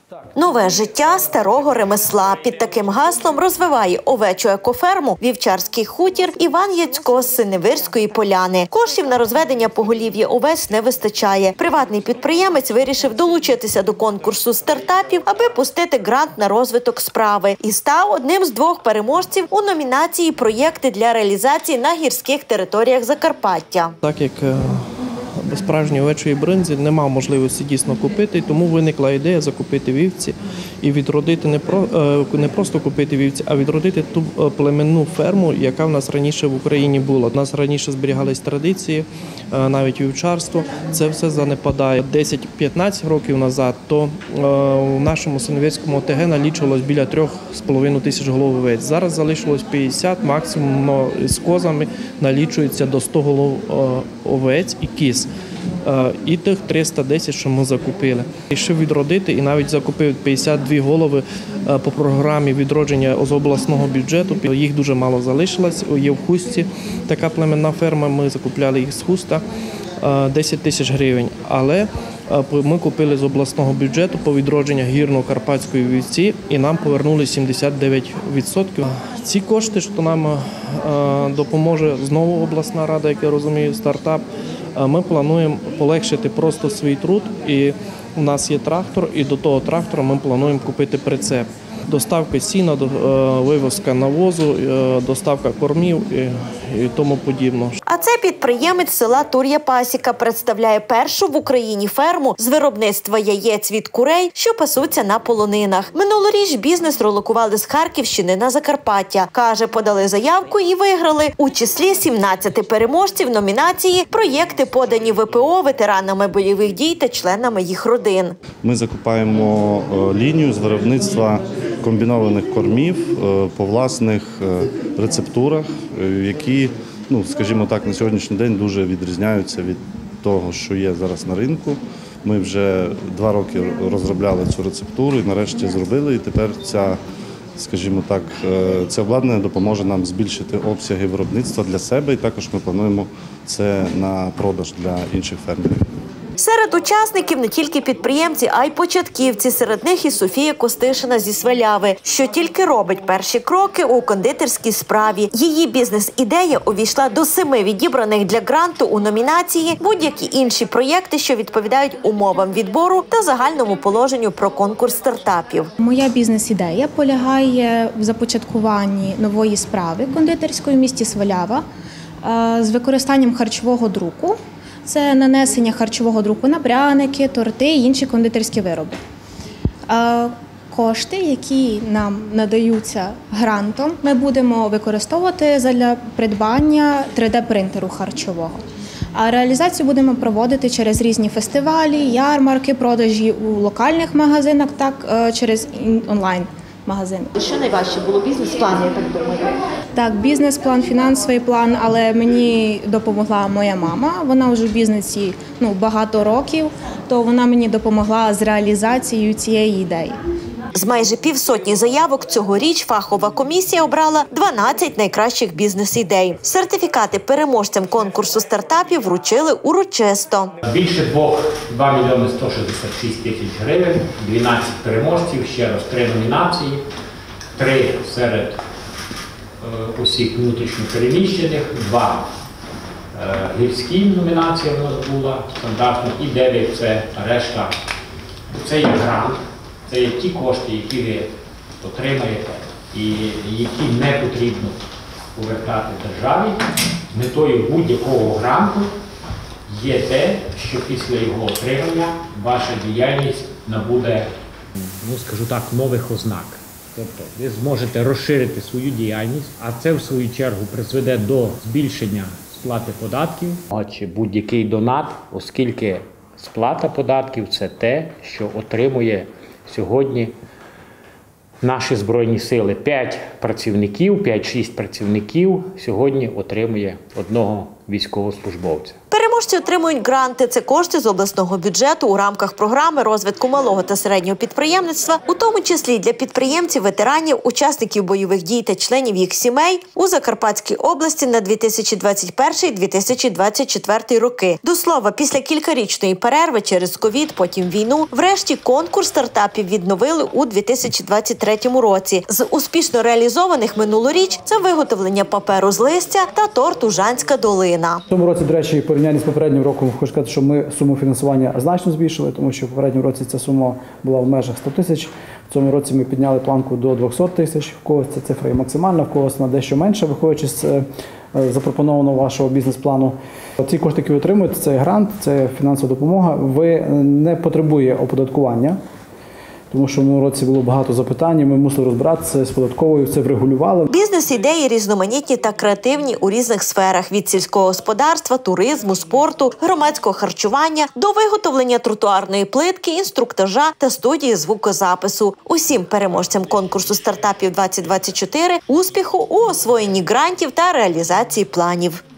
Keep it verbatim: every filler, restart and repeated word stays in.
Нове життя старого ремесла. Під таким гаслом розвиває овечу екоферму «Вівчарський хутір» Іван Яцько з Синевирської поляни. Коштів на розведення поголів'я овець не вистачає. Приватний підприємець вирішив долучитися до конкурсу стартапів, аби пустити грант на розвиток справи. І став одним з двох переможців у номінації «Проєкти для реалізації на гірських територіях Закарпаття». Так як без справжньої овечої бринзи не мав можливості дійсно купити, тому виникла ідея закупити вівці і відродити, не, про, не просто купити вівці, а відродити ту племенну ферму, яка в нас раніше в Україні була. У нас раніше зберігались традиції, навіть вівчарство. Це все занепадає. десять-п'ятнадцять років назад то в нашому Синевирському ОТГ налічувалось біля трьох з половиною тисяч голов овець. Зараз залишилось п'ятдесят, максимум з козами налічується до ста голов овець і кіз. І тих триста десять, що ми закупили. Рішив відродити і навіть закупив п'ятдесят дві голови по програмі відродження з обласного бюджету. Їх дуже мало залишилось, є в Хустці. Така племенна ферма, ми закупляли їх з Хуста, десять тисяч гривень. Але ми купили з обласного бюджету по відродженню гірно-карпатської вівці і нам повернули сімдесят дев'ять відсотків. Ці кошти, що нам допоможе знову обласна рада, як я розумію, стартап, ми плануємо полегшити просто свій труд, і у нас є трактор, і до того трактора ми плануємо купити прицеп. Доставка сіна, вивозка навозу, доставка кормів і тому подібне. А це підприємець села Тур'я Пасіка представляє першу в Україні ферму з виробництва яєць від курей, що пасуться на полонинах. Минулоріч бізнес релокували з Харківщини на Закарпаття. Каже, подали заявку і виграли. У числі сімнадцяти переможців номінації проєкти, подані ВПО, ветеранами бойових дій та членами їх родин. Ми закупаємо лінію з виробництва комбінованих кормів по власних рецептурах, які, ну, скажімо так, на сьогоднішній день дуже відрізняються від того, що є зараз на ринку. Ми вже два роки розробляли цю рецептуру і нарешті зробили, і тепер ця, скажімо так, це обладнання допоможе нам збільшити обсяги виробництва для себе, і також ми плануємо це на продаж для інших фермерів. Серед учасників не тільки підприємці, а й початківці. Серед них і Софія Костишина зі Сваляви, що тільки робить перші кроки у кондитерській справі. Її бізнес-ідея увійшла до семи відібраних для гранту у номінації будь-які інші проєкти, що відповідають умовам відбору та загальному положенню про конкурс стартапів. Моя бізнес-ідея полягає в започаткуванні нової справи кондитерської в місті Свалява з використанням харчового друку. Це нанесення харчового друку на пряники, торти і інші кондитерські вироби. Кошти, які нам надаються грантом, ми будемо використовувати для придбання три де принтеру харчового. А реалізацію будемо проводити через різні фестивалі, ярмарки, продажі у локальних магазинах, так через онлайн. Магазин. Що найважче було? Бізнес-план, я так думаю? Так, бізнес-план, фінансовий план, але мені допомогла моя мама. Вона вже в бізнесі ну, багато років, то вона мені допомогла з реалізацією цієї ідеї. З майже півсотні заявок цьогоріч фахова комісія обрала дванадцять найкращих бізнес-ідей. Сертифікати переможцям конкурсу стартапів вручили урочисто. Більше два мільйони сто шістдесят шість тисяч гривень, дванадцять переможців, ще раз три номінації, три серед е, усіх внутрішньо переміщених, два е, гірські номінації в нас була стандартно і дев'ять це решта. Це є грант. Це є ті кошти, які ви отримаєте і які не потрібно повертати державі. Метою будь-якого гранту є те, що після його отримання ваша діяльність набуде, ну скажу так, нових ознак. Тобто ви зможете розширити свою діяльність, а це в свою чергу призведе до збільшення сплати податків. Чи будь-який донат, оскільки сплата податків – це те, що отримує сьогодні наші Збройні Сили. П'ять працівників, п'ять-шість працівників сьогодні отримує одного військовослужбовця. Переможці отримують гранти. Це кошти з обласного бюджету у рамках програми розвитку малого та середнього підприємництва, у тому числі для підприємців, ветеранів, учасників бойових дій та членів їх сімей у Закарпатській області на дві тисячі двадцять перший - дві тисячі двадцять четвертий роки. До слова, після кількарічної перерви через ковід, потім війну, врешті конкурс стартапів відновили у дві тисячі двадцять третьому році. З успішно реалізованих минулоріч – це виготовлення паперу з листя та торт «Ужанська долина». В цьому році, до речі, в порівнянні з попереднім роком, хочу сказати, що ми суму фінансування значно збільшили, тому що в попередньому році ця сума була в межах сто тисяч. В цьому році ми підняли планку до двохсот тисяч. В когось ця цифра є максимальна, в когось вона дещо менша, виходячи з запропонованого вашого бізнес-плану. Ці кошти, які ви отримуєте, це грант, це фінансова допомога, ви не потребує оподаткування. Тому що в минулому році було багато запитань, ми мусили розбиратися з податковою, це врегулювали. Бізнес-ідеї різноманітні та креативні у різних сферах – від сільського господарства, туризму, спорту, громадського харчування до виготовлення тротуарної плитки, інструктажа та студії звукозапису. Усім переможцям конкурсу стартапів двадцять двадцять чотири успіху у освоєнні грантів та реалізації планів.